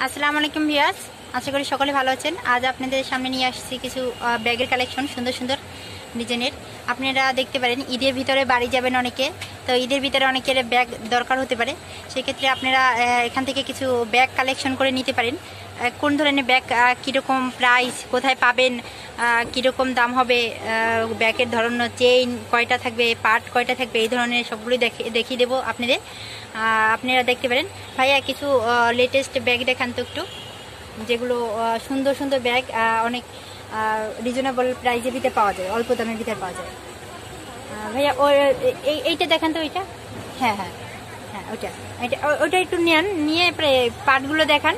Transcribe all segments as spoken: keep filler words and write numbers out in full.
আসসালামু আলাইকুম ভিউয়ার্স, আশা করি সকলে ভালো আছেন। আজ আপনাদের সামনে নিয়ে আসছি কিছু ব্যাগের কালেকশন, সুন্দর সুন্দর ডিজাইনের। আপনারা দেখতে পারেন ঈদের ভিতরে বাড়ি যাবেন অনেকে, তো ঈদের ভিতরে অনেকের ব্যাগ দরকার হতে পারে। সেক্ষেত্রে আপনারা এখান থেকে কিছু ব্যাগ কালেকশন করে নিতে পারেন। কোন ধরনের ব্যাগ, কীরকম প্রাইস, কোথায় পাবেন, কীরকম দাম হবে, ব্যাগের ধরন, চেইন কয়টা থাকবে, পার্ট কয়টা থাকবে, এই ধরনের সবগুলোই দেখে দেখিয়ে দেবো আপনাদের। আপনারা দেখতে পারেন। ভাইয়া কিছু লেটেস্ট ব্যাগ দেখান তো একটু, যেগুলো সুন্দর সুন্দর ব্যাগ অনেক রিজনেবল প্রাইসের ভিতরে পাওয়া যায়, অল্প দামের ভিতরে পাওয়া যায়। ভাইয়া ও এইটা দেখান তো, ওইটা। হ্যাঁ হ্যাঁ হ্যাঁ ওইটা এটা ওইটা একটু নেন, নিয়ে পার্টগুলো দেখান।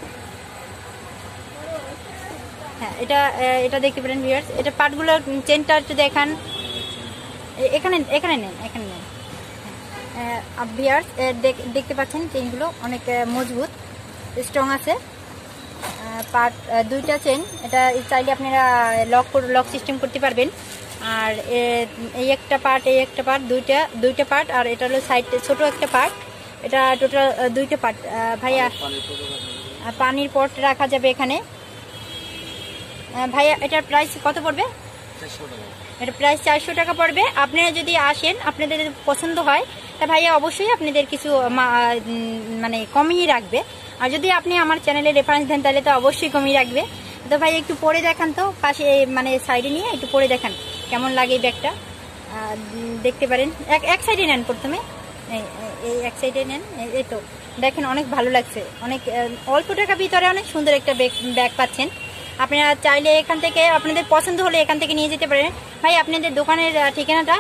হ্যাঁ এটা এটা দেখতে পারেন ভিউয়ার্স, এটা পার্টগুলো, চেনটা একটু দেখান। এখানে এখানে নেন, এখানে নেন ভিউয়ার্স। দেখতে পাচ্ছেন চেনগুলো অনেক মজবুত, স্ট্রং আছে। পার্ট দুইটা চেন, এটা চাইলে আপনারা লক লক সিস্টেম করতে পারবেন। আর এই একটা পার্ট, এই একটা পার্ট, দুইটা দুইটা পার্ট। আর এটা হলো সাইড ছোট একটা পার্ট, এটা টোটাল দুইটা পার্ট। ভাইয়া পানির পট রাখা যাবে এখানে। ভাইয়া এটার প্রাইস কত পড়বে? এটা প্রাইস চারশো টাকা পড়বে। আপনারা যদি আসেন, আপনাদের পছন্দ হয়, তা ভাইয়া অবশ্যই আপনাদের কিছু মানে কমিয়ে রাখবে। আর যদি আপনি আমার চ্যানেলে রেফারেন্স দেন তাহলে তো অবশ্যই কমিয়ে রাখবে। তো ভাই একটু পরে দেখান তো, পাশে মানে সাইডে নিয়ে একটু পরে দেখান কেমন লাগে এই ব্যাগটা। দেখতে পারেন, এক এক সাইডে নেন প্রথমে, এই এক সাইডে নেন। এই তো দেখেন, অনেক ভালো লাগছে, অনেক অল্প টাকা ভিতরে অনেক সুন্দর একটা ব্যাগ ব্যাগ পাচ্ছেন। আপনারা চাইলে এখান থেকে আপনাদের পছন্দ হলে এখান থেকে নিয়ে যেতে পারেন। ভাই আপনাদের দোকানের ঠিকানাটা?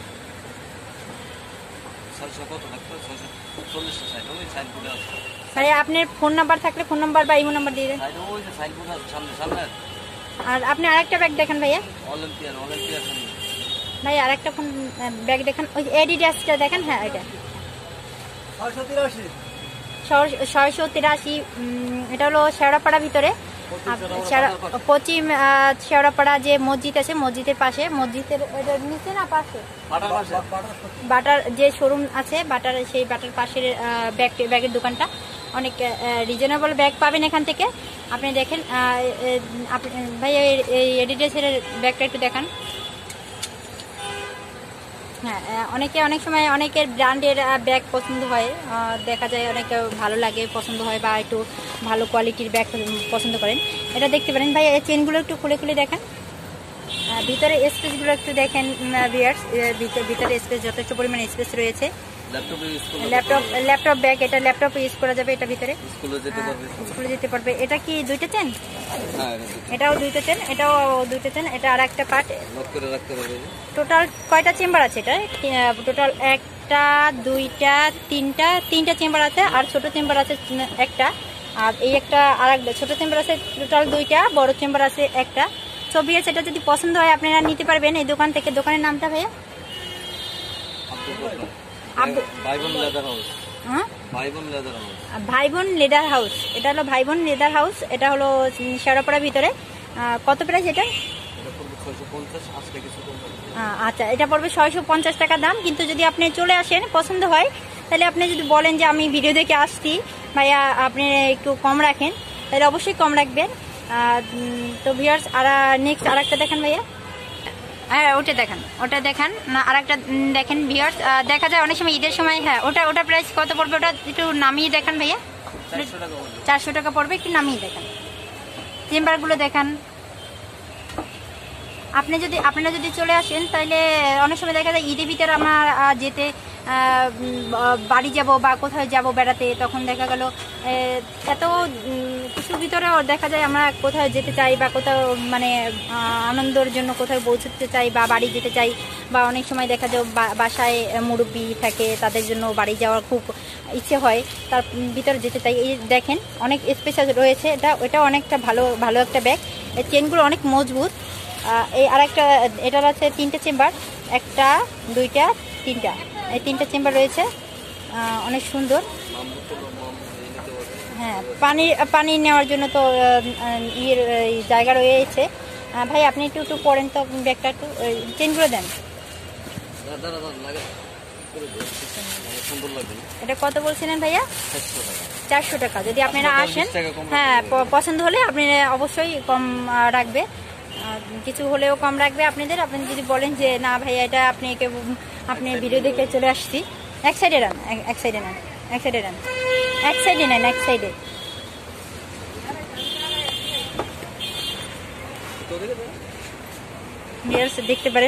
ভাই আপনার ফোন নাম্বার থাকলে ফোন নাম্বার বা ইমো নাম্বার দিয়ে দেন। আর আপনি আরেকটা ব্যাগ দেখেন ভাইয়া। ভাই আরেকটা ফোন ব্যাগ দেখেন, ওই এডিডাসটা দেখেন। হ্যাঁ এটা ছয়শো তিরাশি, এটা হলো শেওড়াপাড়া ভিতরে, পশ্চিম শেওড়াপাড়া যে মসজিদ আছে, মসজিদের পাশে, মসজিদের নিচে না পাশে বাটার যে শোরুম আছে, বাটার সেই বাটার পাশের ব্যাগ ব্যাগের দোকানটা। অনেক রিজনেবল ব্যাগ পাবেন এখান থেকে। আপনি দেখেন ভাই এই এডিডাসের ব্যাগটা একটু দেখান। হ্যাঁ অনেকে অনেক সময় অনেকের ব্র্যান্ডের ব্যাগ পছন্দ হয়, দেখা যায় অনেকে ভালো লাগে, পছন্দ হয়, বা একটু ভালো কোয়ালিটির ব্যাগ পছন্দ করেন। এটা দেখতে পারেন। ভাই এই চেনগুলো একটু খুলে খুলে দেখেন, ভিতরে স্পেসগুলো একটু দেখেন ভিউয়ার্স। ভিতরে স্পেস, যথেষ্ট পরিমাণে স্পেস রয়েছে। ল্যাপটপ ল্যাপটপ ব্যাগ, এটা ল্যাপটপ ইউজ করা যাবে এটা ভিতরে, স্কুলে যেতে পারবে। এটা কি দুইটা চেন? এটাও দুইটা চেন, এটাও দুইটা চেন, এটা আর একটা পার্ট। টোটাল কয়টা চেম্বার আছে এটা? টোটাল একটা, দুইটা, তিনটা তিনটা চেম্বার আছে। আর ছোট চেম্বার আছে একটা, আর এই একটা আর একটা ছোট চেম্বার আছে। টোটাল দুইটা, বড় চেম্বার আছে একটা। ছবি আছে, এটা যদি পছন্দ হয় আপনারা নিতে পারবেন এই দোকান থেকে। দোকানের নামটা ভাইয়া? ভাইবোন লেদার হাউস। এটা হলো ভাইবোন লেদার হাউস, এটা হলো শেওড়াপাড়ার ভিতরে। কত প্রাইস এটা? আচ্ছা, এটা পড়বে ছয়শো পঞ্চাশ টাকা দাম। কিন্তু যদি আপনি চলে আসেন, পছন্দ হয়, তাহলে আপনি যদি বলেন যে আমি ভিডিও দেখে আসছি ভাইয়া, আপনি একটু কম রাখেন, তাহলে অবশ্যই কম রাখবেন। তো ভিউয়ার্স, আর নেক্সট আর একটা দেখেন ভাইয়া। হ্যাঁ ওটা দেখান, ওটা দেখান না, আর একটা দেখেন ভিউয়ার্স। দেখা যায় অনেক সময় ঈদের সময়। হ্যাঁ ওটা ওটা প্রাইস কত পড়বে? ওটা একটু নামিয়ে দেখান ভাইয়া। চারশো টাকা পড়বে, একটু নামিয়ে দেখান। চেম্বারগুলো দেখান। আপনি যদি আপনারা যদি চলে আসেন, তাহলে অনেক সময় দেখা যায় ঈদের ভিতরে আমার যেতে বাড়ি যাব বা কোথাও যাব বেড়াতে, তখন দেখা গেল এত কিছুর ভিতরেও দেখা যায় আমরা কোথাও যেতে চাই, বা কোথাও মানে আনন্দের জন্য কোথাও পৌঁছতে চাই, বা বাড়ি যেতে চাই, বা অনেক সময় দেখা যায় বাসায় মুরব্বি থাকে, তাদের জন্য বাড়ি যাওয়ার খুব ইচ্ছে হয়, তার ভিতরে যেতে চাই। এই দেখেন অনেক স্পেশাল রয়েছে। এটা ওটা অনেকটা ভালো ভালো একটা ব্যাগ। এই চেনগুলো অনেক মজবুত। এই আর একটা, এটার আছে তিনটে চেম্বার, একটা, দুইটা, তিনটা, এই তিনটা চেম্বার রয়েছে, অনেক সুন্দর। হ্যাঁ পানি পানি নেওয়ার জন্য তো ইয়ের জায়গা রয়েছে। ভাই আপনি একটু একটু পড়েন তো ব্যাগটা, একটু চেনগুলো দেন। এটা কত বলছিলেন ভাইয়া? চারশো টাকা। যদি আপনারা আসেন, হ্যাঁ পছন্দ হলে আপনি অবশ্যই কম রাখবে, কিছু হলেও কম রাখবে আপনাদের। আপনি যদি বলেন যে না ভাইয়া এটা আপনি আপনি ভিডিও দেখে চলে আসছি, এক সাইডে রান, এক সাইডে নেন, এক সাইডে রান, এক সাইডে নেন, এক সাইডে। দেখতে পারেন,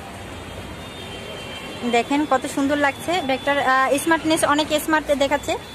দেখেন কত সুন্দর লাগছে ব্যাগটার স্মার্টনেস, অনেক স্মার্ট দেখাচ্ছে।